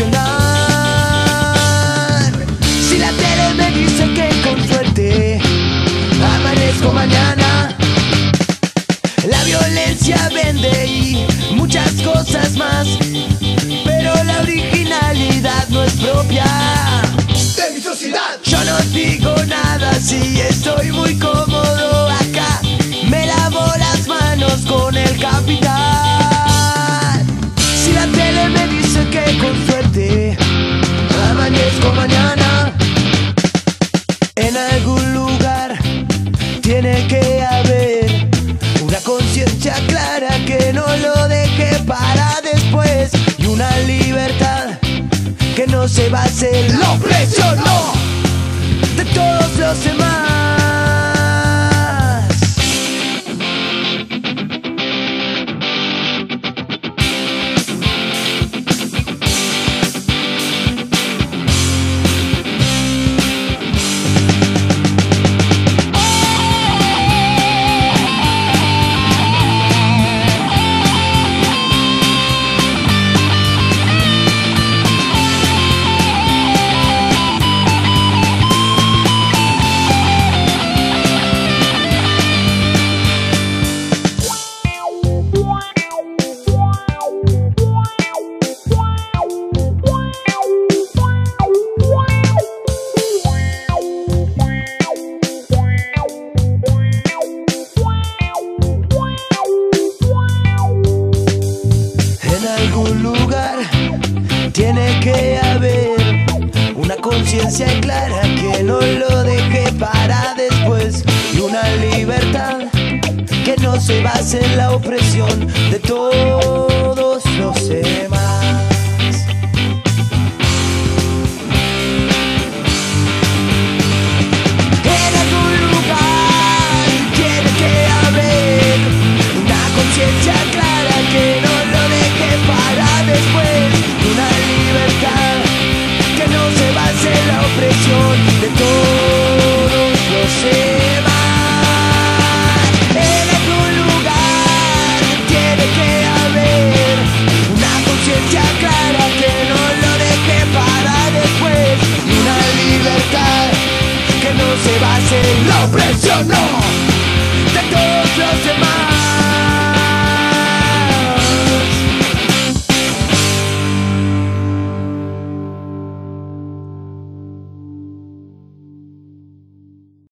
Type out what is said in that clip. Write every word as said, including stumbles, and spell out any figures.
reflexionar. Si la tele me dice que con suerte amanezco mañana, la violencia vende y muchas cosas más, pero la originalidad no es propia de mi sociedad. Yo no digo nada si estoy muy cómodo acá, me lavo las manos con el capital. Si la tele me dice que con suerte amanezco mañana, en algún lugar tiene que haber una conciencia clara que no lo deje para después, y una libertad que no se base en la opresión, no, de todos los demás. Tiene que haber una conciencia clara que no lo deje para después, y una libertad que no se base en la opresión de todos los demás.